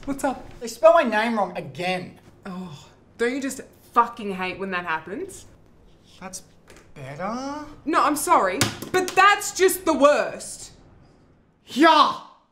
What's up? They spelled my name wrong again. Oh, don't you just fucking hate when that happens? That's better. No, I'm sorry, but that's just the worst. Yeah!